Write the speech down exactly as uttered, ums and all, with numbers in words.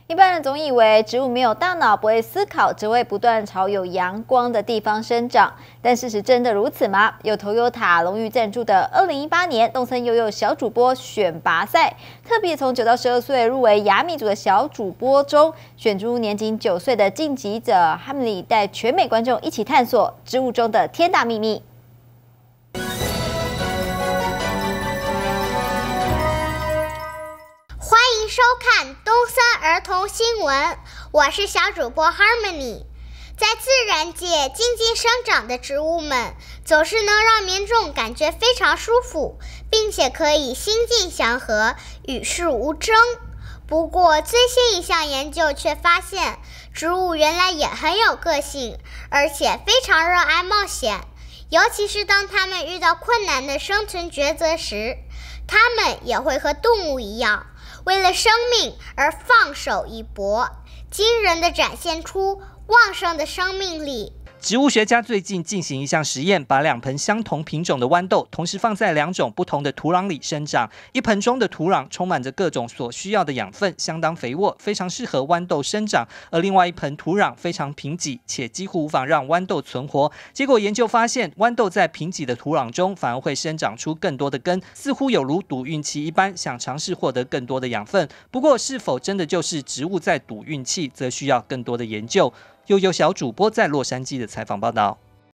一般人总以为植物没有大脑，不会思考，只会不断朝有阳光的地方生长。但事实真的如此吗？由 Toyota 荣誉赞助的二零一八年动森悠悠小主播选拔赛，特别从九到十二岁入围亚米组的小主播中，选出年仅九岁的晋级者哈米里，带全美观众一起探索植物中的天大秘密。 欢迎收看东森儿童新闻，我是小主播 Harmony。在自然界静静生长的植物们，总是能让民众感觉非常舒服，并且可以心静祥和，与世无争。不过，最新一项研究却发现，植物原来也很有个性，而且非常热爱冒险。尤其是当它们遇到困难的生存抉择时，它们也会和动物一样， 为了生命而放手一搏，惊人地展现出旺盛的生命力。 植物学家最近进行一项实验，把两盆相同品种的豌豆同时放在两种不同的土壤里生长。一盆中的土壤充满着各种所需要的养分，相当肥沃，非常适合豌豆生长；而另外一盆土壤非常贫瘠，且几乎无法让豌豆存活。结果研究发现，豌豆在贫瘠的土壤中反而会生长出更多的根，似乎有如赌运气一般，想尝试获得更多的养分。不过，是否真的就是植物在赌运气，则需要更多的研究。悠悠小主播在洛杉矶的采访报道。